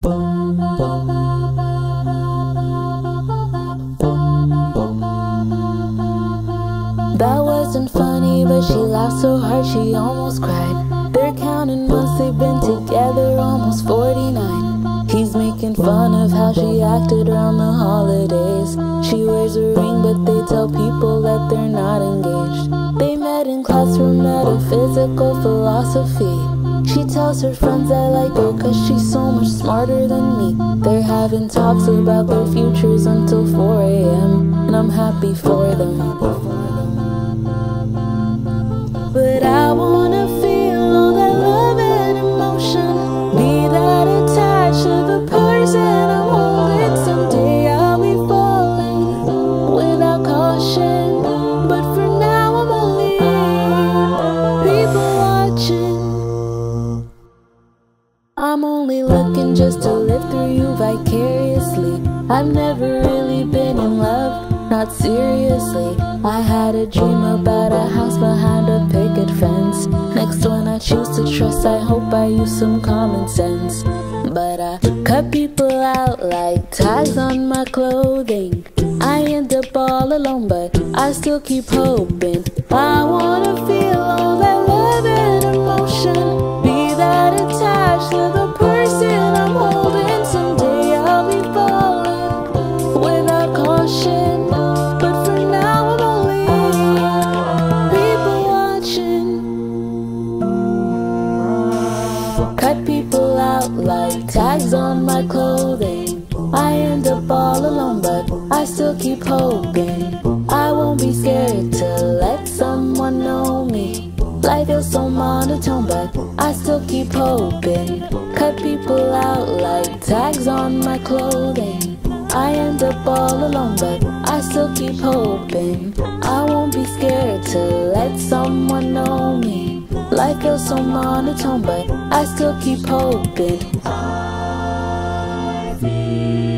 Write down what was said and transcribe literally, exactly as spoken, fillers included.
That wasn't funny, but she laughed so hard she almost cried. They're counting months they've been together, almost forty-nine. He's making fun of how she acted around the holidays. She wears a ring, but they tell people that they're not engaged. They met in class for metaphysical philosophy. She tells her friends I like her cause she's so much smarter than me. They're having talks about their futures until four A M and I'm happy for them. But I wanna feel all that love and emotion, be that attached to the person I'm holding. Someday I'll be falling without caution, but for now I'm only people watching. I'm only looking just to live through you vicariously. I've never really been in love, not seriously. I had a dream about a house behind a picket fence. Next one I choose to trust, I hope I use some common sense. But I cut people out like tags on my clothing. I end up all alone, but I still keep hoping. I wanna feel all that love and emotion, be that attached to the person I'm holding. Someday I'll be falling without caution, but for now I'm only people watching. Cut people out like tags on my clothing. I end up all alone, but I still keep hoping. I won't be scared to let someone know me. Life feels so monotone, but I still keep hoping. Cut people out like tags on my clothing. I end up all alone, but I still keep hoping. I won't be scared to let someone know me. Life feels so monotone, but I still keep hoping. I feel